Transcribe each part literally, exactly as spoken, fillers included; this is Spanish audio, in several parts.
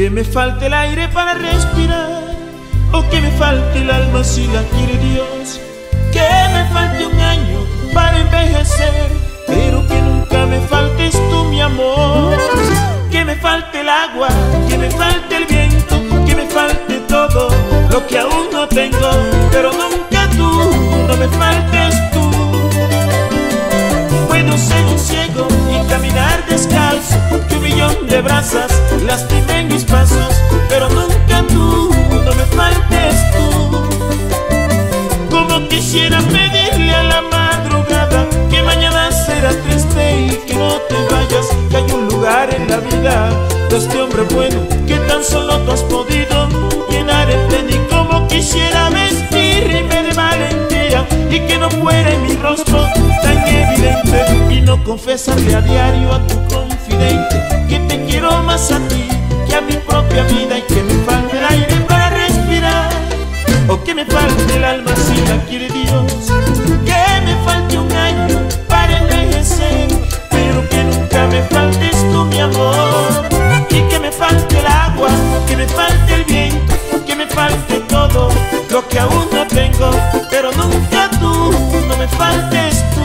Que me falte el aire para respirar, o que me falte el alma si la quiere Dios. Que me falte un año para envejecer, pero que nunca me faltes tú, mi amor. Que me falte el agua, que me falte el viento, que me falte todo lo que aún no tengo, pero nunca tú, no me faltes tú. Puedo ser un ciego y caminar descalzo, que un millón de brasas lastimen mis pasos, pero nunca tú, no me faltes tú. Como quisiera pedirle a la madrugada que mañana será triste y que no te vayas, que hay un lugar en la vida de este hombre bueno que tan solo tú has podido llenar el tren. Y como quisiera vestirme de valentía y que no fuera en mi rostro tan evidente, y no confesarle a diario a tu confidente que te quiero más a ti que a mi propia vida. Y que me falte el aire para respirar, o que me falte el alma si la quiere Dios. Que me falte un año para envejecer, pero que nunca me faltes tú, mi amor. Y que me falte el agua, que me falte el viento, que me falte todo lo que aún no tengo, pero nunca tú, no me faltes tú.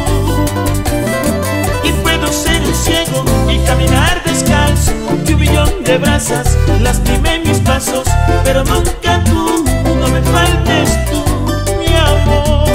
Y puedo ser un ciego y caminar descalzo, que un millón de brasas lastimen mis pasos, pero nunca tú, no me faltes tú, mi amor.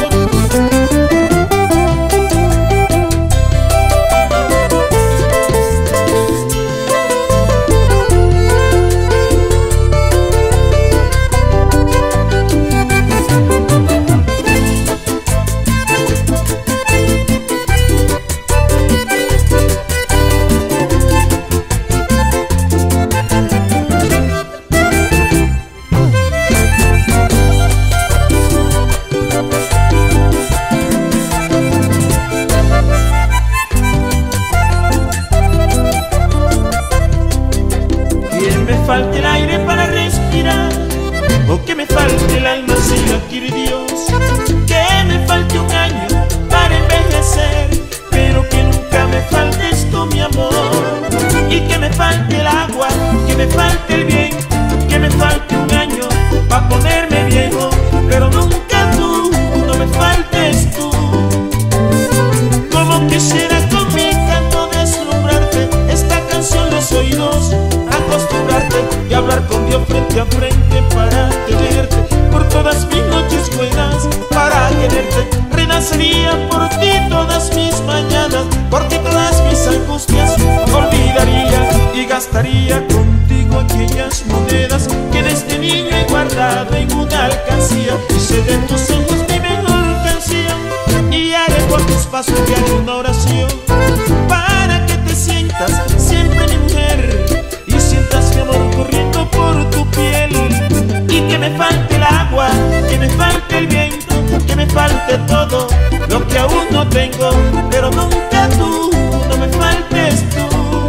Falte el aire para respirar, o que me falte el alma si la quiere Dios. Que me falte un año para envejecer, pero que nunca me faltes tú, mi amor. Y que me falte el agua, que me falte el viento, que me falte un año para ponerme viejo, pero nunca tú, no me faltes tú. Como quisiera con mi canto deslumbrarte, esta canción los oídos acostumbrarte y hablar con Dios frente a frente para tenerte, por todas mis noches buenas para quererte. Renacería por ti todas mis mañanas, por ti todas mis angustias olvidaría, y gastaría contigo aquellas monedas que desde niño he guardado en una alcancía. Y sé de tus ojos mi mejor canción, y haré por tus pasos diario una oración, para que te sientas siempre mi mujer, sientas mi amor corriendo por tu piel. Y que me falte el agua, que me falte el viento, que me falte todo lo que aún no tengo, pero nunca tú, no me faltes tú.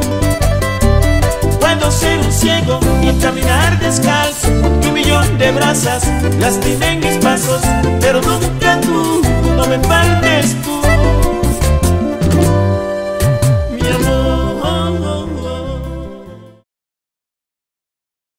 Puedo ser un ciego y caminar descalzo, que un millón de brasas lastimen mis pasos, pero nunca tú, no me faltes tú.